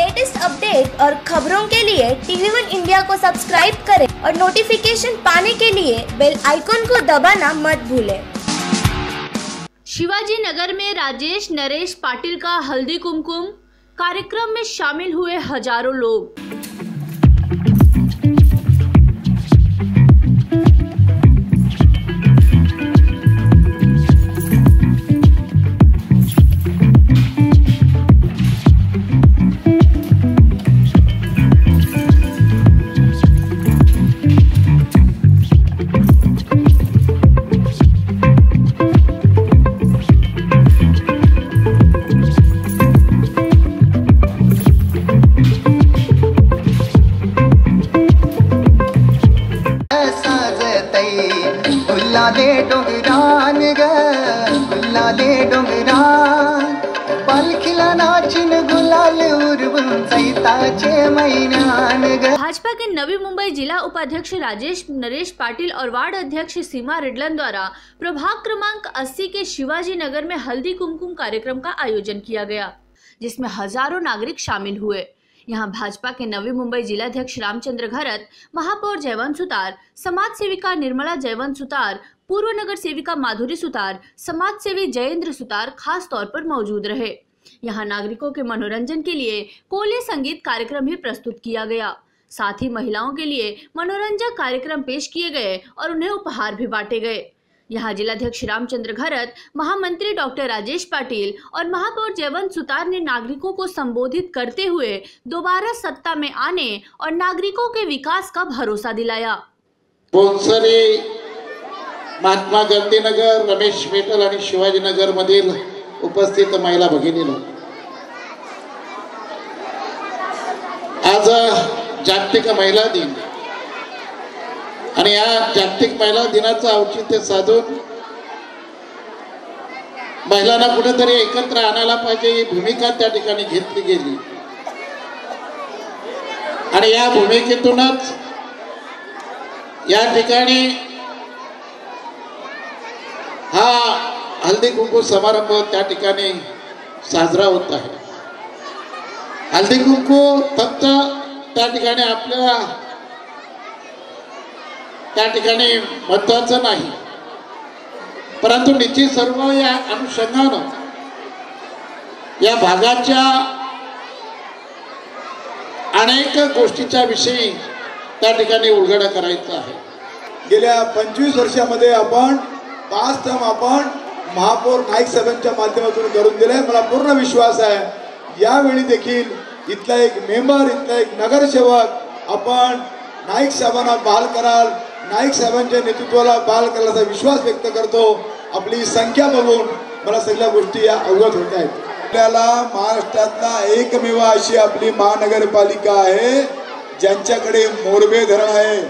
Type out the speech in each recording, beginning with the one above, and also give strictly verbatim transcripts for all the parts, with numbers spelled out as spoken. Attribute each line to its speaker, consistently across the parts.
Speaker 1: Latest update और खबरों के लिए टीवी वन इंडिया को सब्सक्राइब करें और नोटिफिकेशन पाने के लिए बेल आइकॉन को दबाना मत भूलें।
Speaker 2: शिवाजी नगर में राजेश नरेश पाटिल का हल्दी कुमकुम कार्यक्रम में शामिल हुए हजारों लोग।
Speaker 3: दे डोंगरान ग गुल्ला दे डोंगरान पालखीला नाचिन गुलाल उरवून चैताचे महिन्यान ग।
Speaker 2: भाजपा के नवी मुंबई जिला उपाध्यक्ष राजेश नरेश पाटिल और वार्ड अध्यक्ष सीमा रिडलन द्वारा प्रभाग क्रमांक अस्सी के शिवाजी नगर में हल्दी कुमकुम कार्यक्रम का आयोजन किया गया, जिसमें हजारों नागरिक शामिल हुए। यहाँ भाजपा के नवी मुंबई जिलाध्यक्ष रामचंद्र घरत, महापौर जयवंत सुतार, समाज सेविका निर्मला जयवंत सुतार, पूर्व नगर सेविका माधुरी सुतार, समाज सेवी जयेंद्र सुतार खास तौर पर मौजूद रहे। यहाँ नागरिकों के मनोरंजन के लिए कोले संगीत कार्यक्रम भी प्रस्तुत किया गया। साथ ही महिलाओं के लिए मनोरंजक कार्यक्रम पेश किए गए और उन्हें उपहार भी बांटे गए। यहाँ जिलाध्यक्ष रामचंद्र घरत, महामंत्री डॉक्टर राजेश पाटिल और महापौर जयवंत सुतार ने नागरिकों को संबोधित करते हुए दोबारा सत्ता में आने और नागरिकों के विकास का भरोसा दिलाया।
Speaker 4: महात्मा गांधी नगर, रमेश मेटल आणि शिवाजी नगर मधील उपस्थित महिला भगिनींनो, आज जागतिक महिला दिन आणि या जागतिक महिला दिनाचं औचित्य साधून महिलांना कुठेतरी एकत्र आणायला पाहिजे ही भूमिका त्या ठिकाणी घेतली गेली आणि या भूमिकेतूनच या ठिकाणी हा हल्दी कुंकू समारंभ त्या ठिकाणी साजरा होत आहे। हल्दी कुंकू फक्त त्या ठिकाणी आपल्या त्या ठिकाणी महत्त्वाचं नाही, परंतु निश्चित सर्व या अनुषंगानं या भागाच्या अनेक गोष्टीच्या विषयी त्या ठिकाणी उलगडा करायचा आहे।
Speaker 5: गेल्या पंचवीस वर्षामध्ये आपण पाच टर्म आपण महापौर नाईक साहेबांच्या माध्यमातून करून दिले। मला पूर्ण विश्वास आहे यावेळी देखील इथला एक मेंबर, इथला एक नगरसेवक आपण नाईक साहेबांना बहाल कराल, नाईक साहेबांच्या नेतृत्वाला बहाल करायचा विश्वास व्यक्त करतो। आपली संख्या बघून मला सगळ्या गोष्टी या अवगत होत आहेत। आपल्याला महाराष्ट्रातला एकमेव अशी आपली महानगरपालिका आहे ज्यांच्याकडे मोरबे धरण आहे।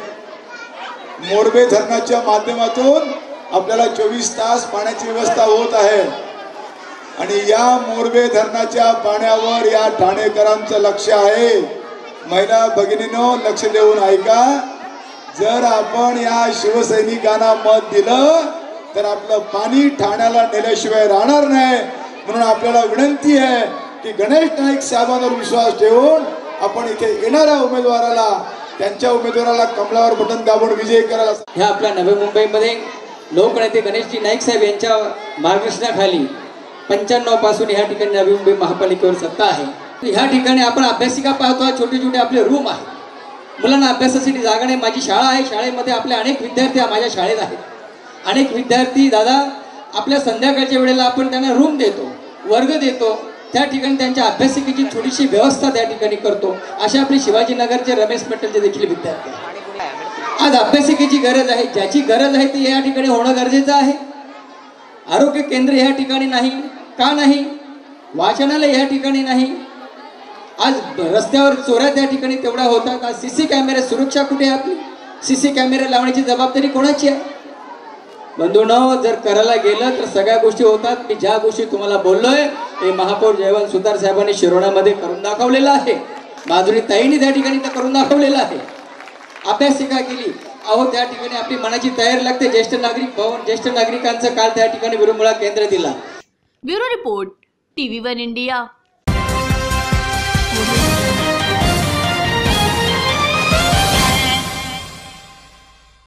Speaker 5: मोरबे धरणाच्या माध्यमातून आपल्याला चोवीस तास पाण्याची व्यवस्था होत आहे आणि या मोरबे धरणाच्या पाण्यावर या ठाणेकरांचं लक्ष आहे। महिला भगिनींनो, लक्ष देऊन ऐका, जर आपण या शिवसैनिकांना मत दिलं तर आपलं पाणी ठाण्याला नेल्याशिवाय राहणार नाही। म्हणून आपल्याला विनंती आहे की गणेश नाईक साहेबांवर विश्वास ठेवून आपण इथे येणाऱ्या उमेदवाराला, त्यांच्या उमेदवाराला कमलावर बटन दाबून विजयी करायला।
Speaker 6: ह्या आपल्या नवी मुंबईमध्ये लोकनेते गणेशजी नाईक साहेब यांच्या मार्गदर्शनाखाली पंच्याण्णव पासून ह्या ठिकाणी नवी मुंबई महापालिकेवर सत्ता आहे। ह्या ठिकाणी आपण अभ्यासिका पाहतो, छोटे छोटे आपले रूम आहे, मुलांना अभ्यासासाठी जागा नाही। माझी शाळा आहे, शाळेमध्ये आपले अनेक विद्यार्थी माझ्या शाळेत आहेत। अनेक विद्यार्थी दादा आपल्या संध्याकाळच्या वेळेला आपण त्यांना रूम देतो, वर्ग देतो, त्या ठिकाणी त्यांच्या अभ्यासिकेची थोडीशी व्यवस्था त्या ठिकाणी करतो। असे आपले शिवाजीनगरचे रमेश मेटलचे देखील विद्यार्थी आज अभ्यासिकेची गरज आहे, ज्याची गरज आहे ती या ठिकाणी होणं गरजेचं आहे। आरोग्य केंद्र या ठिकाणी नाही का नाही, वाचनालय या ठिकाणी नाही, आज रस्त्यावर चोऱ्या त्या ठिकाणी तेवढ्या होतात। आज सीसी कॅमेरे, सुरक्षा कुठे आहे आपली? सीसी कॅमेरे लावण्याची जबाबदारी कोणाची आहे? बंधूंनो, जर करायला गेलं तर सगळ्या गोष्टी होतात। मी ज्या गोष्टी तुम्हाला बोललोय ते महापौर जयवंत सुतार साहेबांनी शिरोणामध्ये करून दाखवलेलं आहे, माधुरी ताईंनी त्या ठिकाणी करून दाखवलेलं आहे। अभ्यासिका केली, अहो त्या ठिकाणी आपली मनाची तयारी लागते। ज्येष्ठ नागरिक भवन, ज्येष्ठ नागरिकांचं काल त्या ठिकाणी विरंगुळा केंद्र दिला।
Speaker 2: Bureau report, TV one India.